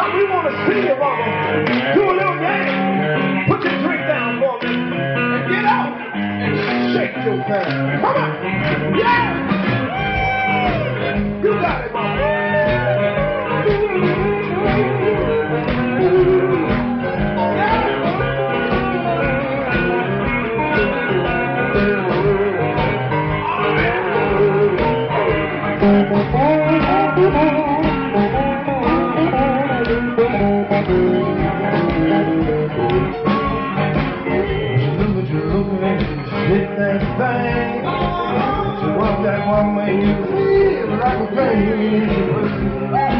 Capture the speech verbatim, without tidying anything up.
So we want to see you, mama. Do a little dance. Put your drink down for me. And get out and shake your fast. Come on. Yeah. You got it, mama. Hit that thing. She walked that one way, you feel like a thing.